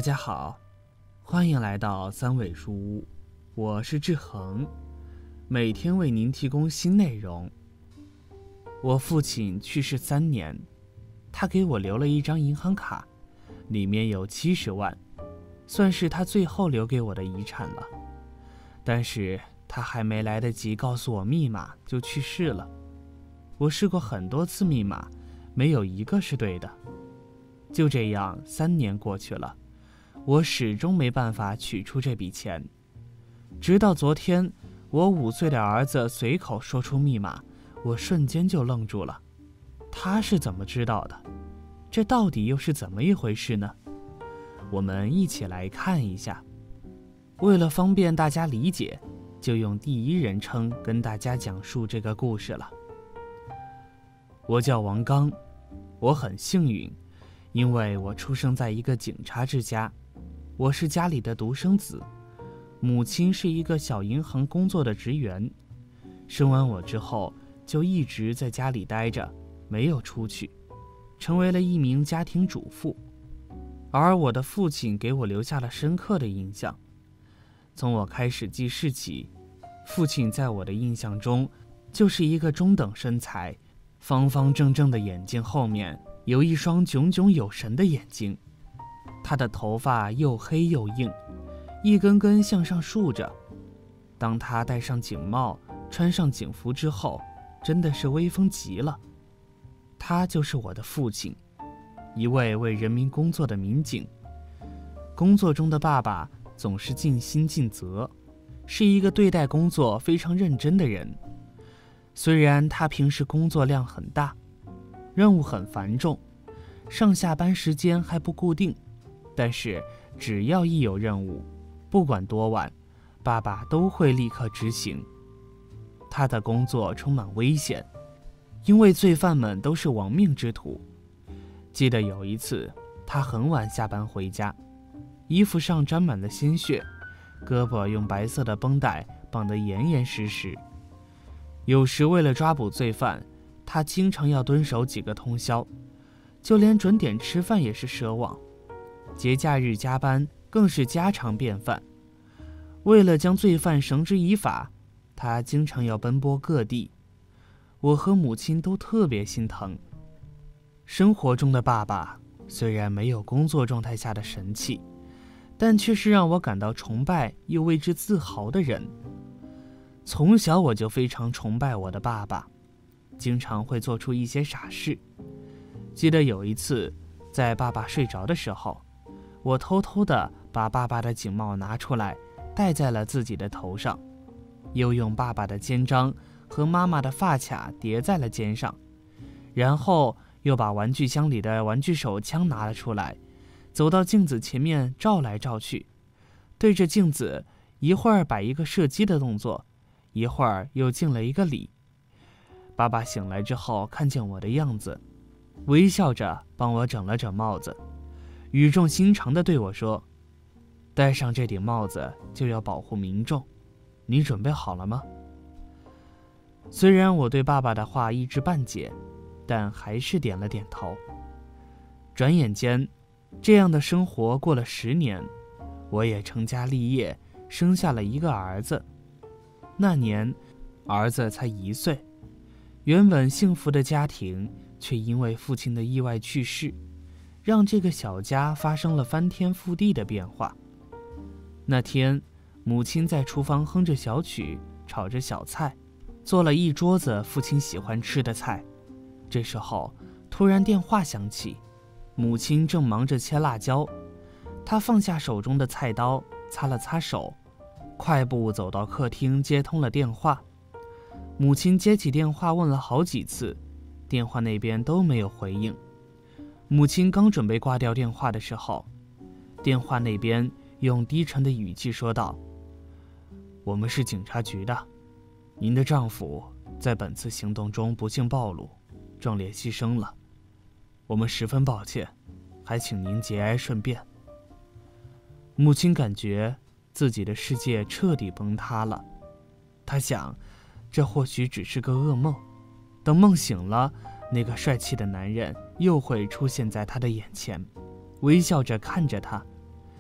家好，欢迎来到三味书屋，我是志恒，每天为您提供新内容。我父亲去世3年，他给我留了一张银行卡，里面有70万，算是他最后留给我的遗产了。但是他还没来得及告诉我密码就去世了。我试过很多次密码，没有一个是对的。就这样3年过去了，我始终没办法取出这笔钱。直到昨天，我5岁的儿子随口说出密码，我瞬间就愣住了。他是怎么知道的？这到底又是怎么一回事呢？我们一起来看一下。为了方便大家理解，就用第一人称跟大家讲述这个故事了。我叫王刚，我很幸运，因为我出生在一个警察之家，我是家里的独生子，母亲是一个小银行工作的职员。生完我之后，就一直在家里待着，没有出去，成为了一名家庭主妇。而我的父亲给我留下了深刻的印象。从我开始记事起，父亲在我的印象中就是一个中等身材，方方正正的眼睛后面有一双炯炯有神的眼睛。他的头发又黑又硬，一根根向上竖着。当他戴上警帽，穿上警服之后，真的是威风极了。他就是我的父亲，一位为人民工作的民警。工作中的爸爸总是尽心尽责，是一个对待工作非常认真的人。虽然他平时工作量很大，任务很繁重，上下班时间还不固定，但是只要一有任务，不管多晚，爸爸都会立刻执行。他的工作充满危险，因为罪犯们都是亡命之徒。记得有一次，他很晚下班回家，衣服上沾满了鲜血，胳膊用白色的绷带绑得严严实实。有时为了抓捕罪犯，他经常要蹲守几个通宵，就连准点吃饭也是奢望。节假日加班更是家常便饭。为了将罪犯绳之以法，他经常要奔波各地。我和母亲都特别心疼。生活中的爸爸虽然没有工作状态下的神气，但却是让我感到崇拜又为之自豪的人。从小我就非常崇拜我的爸爸，经常会做出一些傻事。记得有一次，在爸爸睡着的时候，我偷偷地把爸爸的警帽拿出来，戴在了自己的头上，又用爸爸的肩章和妈妈的发卡叠在了肩上，然后又把玩具箱里的玩具手枪拿了出来，走到镜子前面照来照去，对着镜子一会儿摆一个射击的动作，一会儿又敬了一个礼。爸爸醒来之后看见我的样子，微笑着帮我整了整帽子，语重心长地对我说：“戴上这顶帽子就要保护民众，你准备好了吗？”虽然我对爸爸的话一知半解，但还是点了点头。转眼间，这样的生活过了10年，我也成家立业，生下了一个儿子。那年，儿子才1岁。原本幸福的家庭，却因为父亲的意外去世，让这个小家发生了翻天覆地的变化。那天，母亲在厨房哼着小曲，炒着小菜，做了一桌子父亲喜欢吃的菜。这时候，突然电话响起，母亲正忙着切辣椒，她放下手中的菜刀，擦了擦手，快步走到客厅接通了电话。母亲接起电话问了好几次，电话那边都没有回应。母亲刚准备挂掉电话的时候，电话那边用低沉的语气说道：“我们是警察局的，您的丈夫在本次行动中不幸暴露，壮烈牺牲了，我们十分抱歉，还请您节哀顺变。”母亲感觉自己的世界彻底崩塌了，她想，这或许只是个噩梦，等梦醒了，那个帅气的男人又会出现在她的眼前，微笑着看着她。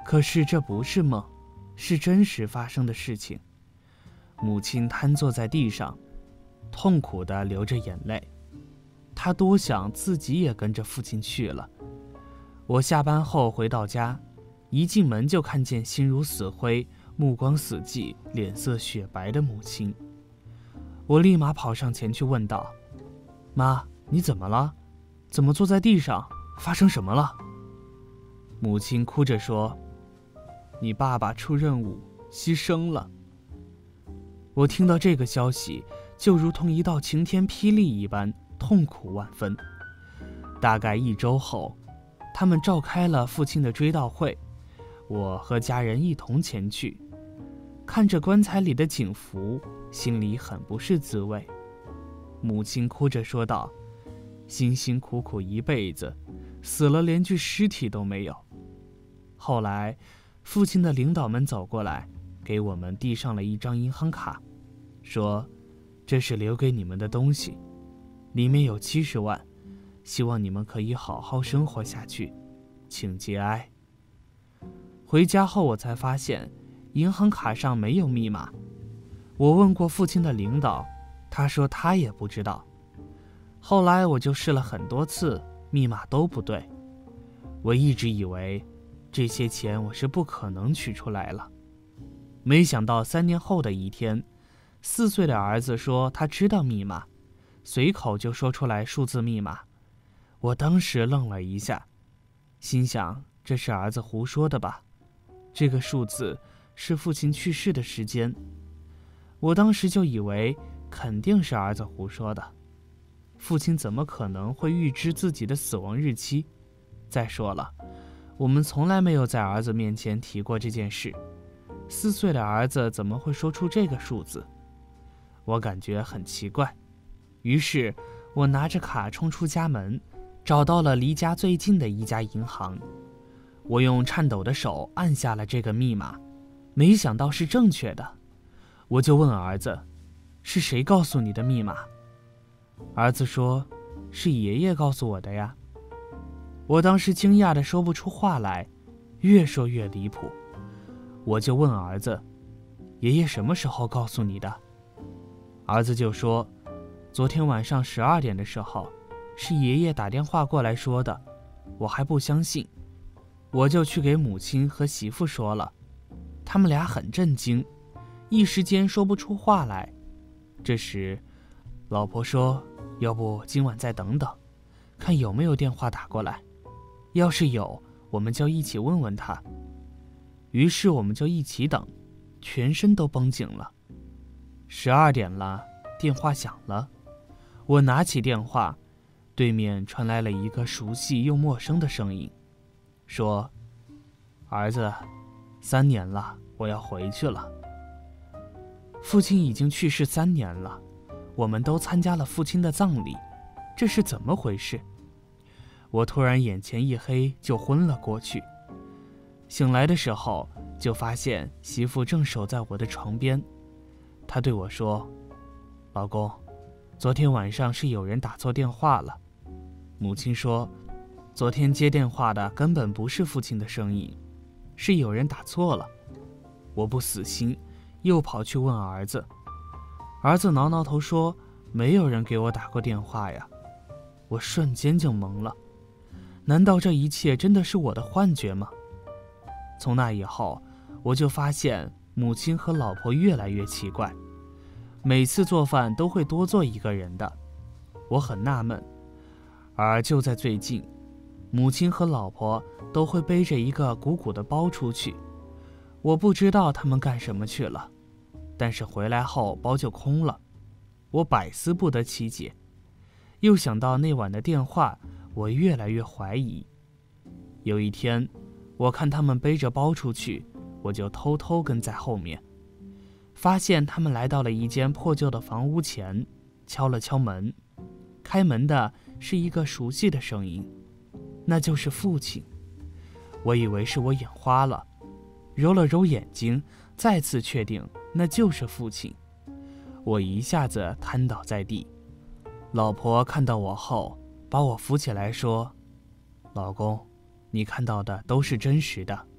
可是这不是梦，是真实发生的事情。母亲瘫坐在地上，痛苦地流着眼泪。她多想自己也跟着父亲去了。我下班后回到家，一进门就看见心如死灰、目光死寂、脸色雪白的母亲。我立马跑上前去问道：“妈，你怎么了？怎么坐在地上？发生什么了？”母亲哭着说：“你爸爸出任务牺牲了。”我听到这个消息，就如同一道晴天霹雳一般，痛苦万分。大概1周后，他们召开了父亲的追悼会，我和家人一同前去。看着棺材里的警服，心里很不是滋味。母亲哭着说道：“辛辛苦苦一辈子，死了连具尸体都没有。”后来，父亲的领导们走过来，给我们递上了一张银行卡，说：“这是留给你们的东西，里面有70万，希望你们可以好好生活下去，请节哀。”回家后我才发现，银行卡上没有密码。我问过父亲的领导，他说他也不知道。后来我就试了很多次，密码都不对。我一直以为这些钱我是不可能取出来了。没想到3年后的一天，4岁的儿子说他知道密码，随口就说出来数字密码。我当时愣了一下，心想这是儿子胡说的吧？这个数字是父亲去世的时间。我当时就以为肯定是儿子胡说的，父亲怎么可能会预知自己的死亡日期？再说了，我们从来没有在儿子面前提过这件事，4岁的儿子怎么会说出这个数字？我感觉很奇怪，于是我拿着卡冲出家门，找到了离家最近的一家银行。我用颤抖的手按下了这个密码，没想到是正确的。我就问儿子：“是谁告诉你的密码？”儿子说：“是爷爷告诉我的呀。”我当时惊讶地说不出话来，越说越离谱。我就问儿子：“爷爷什么时候告诉你的？”儿子就说：“昨天晚上12点的时候，是爷爷打电话过来说的。”我还不相信，我就去给母亲和媳妇说了，他们俩很震惊，一时间说不出话来。这时，老婆说：“要不今晚再等等，看有没有电话打过来，要是有，我们就一起问问他。”于是我们就一起等，全身都绷紧了。12点了，电话响了，我拿起电话，对面传来了一个熟悉又陌生的声音，说：“儿子，3年了，我要回去了。”父亲已经去世3年了，我们都参加了父亲的葬礼，这是怎么回事？我突然眼前一黑，就昏了过去。醒来的时候，就发现媳妇正守在我的床边。她对我说：“老公，昨天晚上是有人打错电话了。”母亲说：“昨天接电话的根本不是父亲的声音，是有人打错了。”我不死心，又跑去问儿子。儿子挠挠头说：“没有人给我打过电话呀。”我瞬间就懵了，难道这一切真的是我的幻觉吗？从那以后，我就发现母亲和老婆越来越奇怪，每次做饭都会多做一个人的。我很纳闷。而就在最近，母亲和老婆都会背着一个鼓鼓的包出去，我不知道他们干什么去了，但是回来后包就空了，我百思不得其解。又想到那晚的电话，我越来越怀疑。有一天，我看他们背着包出去，我就偷偷跟在后面，发现他们来到了一间破旧的房屋前，敲了敲门。开门的是一个熟悉的声音，那就是父亲。我以为是我眼花了，揉了揉眼睛，再次确定那就是父亲。我一下子瘫倒在地。老婆看到我后，把我扶起来说：“老公，你看到的都是真实的，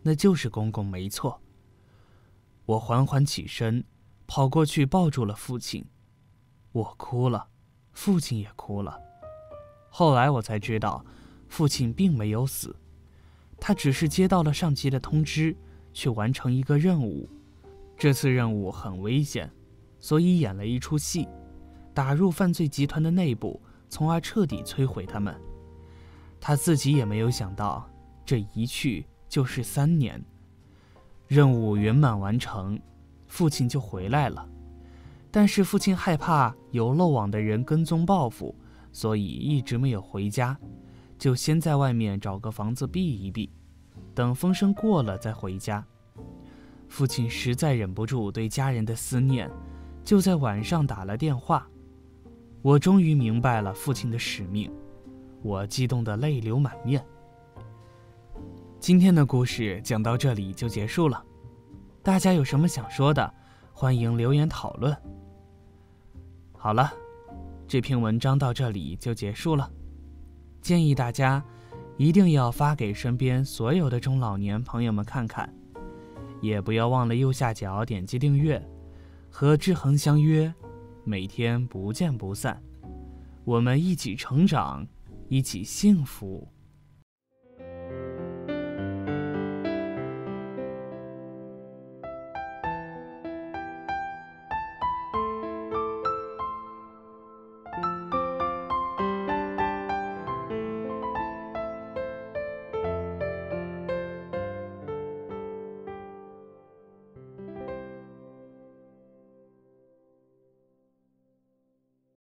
那就是公公没错。我缓缓起身，跑过去抱住了父亲。我哭了，父亲也哭了。后来我才知道，父亲并没有死，他只是接到了上级的通知，去完成一个任务。这次任务很危险，所以演了一出戏，打入犯罪集团的内部，从而彻底摧毁他们。他自己也没有想到，这一去就是3年。任务圆满完成，父亲就回来了。但是父亲害怕有漏网的人跟踪报复，所以一直没有回家，就先在外面找个房子避一避，等风声过了再回家。父亲实在忍不住对家人的思念，就在晚上打了电话。我终于明白了父亲的使命，我激动得泪流满面。今天的故事讲到这里就结束了，大家有什么想说的，欢迎留言讨论。好了，这篇文章到这里就结束了，建议大家一定要发给身边所有的中老年朋友们看看，也不要忘了右下角点击订阅，和志恒相约，每天不见不散，我们一起成长，一起幸福。